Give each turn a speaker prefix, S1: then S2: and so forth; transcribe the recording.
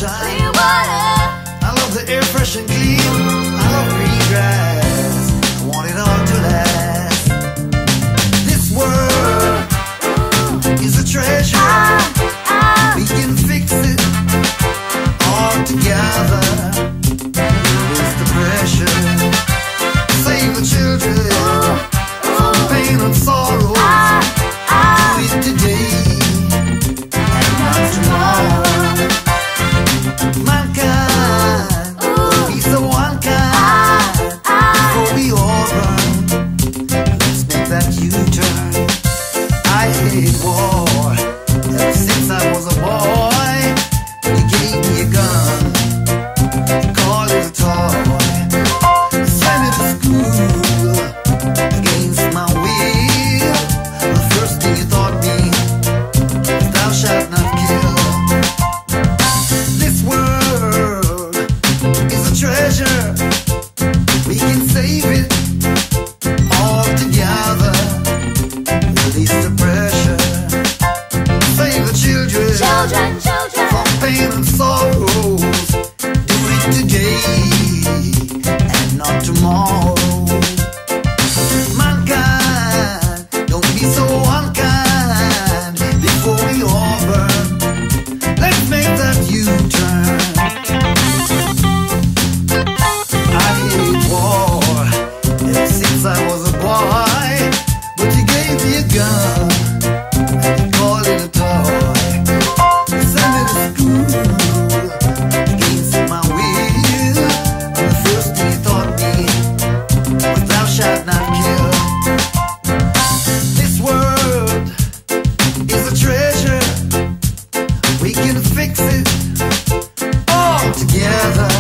S1: sunshine.
S2: Clear water.
S1: I love the air fresh and clean. I love green grass. I want it all to last. This world is a treasure. We can fix it all together. Release the pressure. Save the children from pain and sorrow. Do it today and not tomorrow. Mankind will be so unkind before we all run. Let's make that U-turn. I hate war ever since I was a boy. When you gave me a gun, call it a toy. Send me to school against my will. The first thing you taught me, thou shalt not kill. This world is a treasure. We can save it all together. Release the pressure. Save the children from pain and sorrows. Do it today and not tomorrow. Mankind, don't be so unkind before we all burn. Let's make that U-turn. I hate war ever since I was a boy, but you gave me a gun and you call it a toy. Send me to school against my will. And the first thing you taught me was thou shalt not kill. This world is a treasure. We can fix it all together.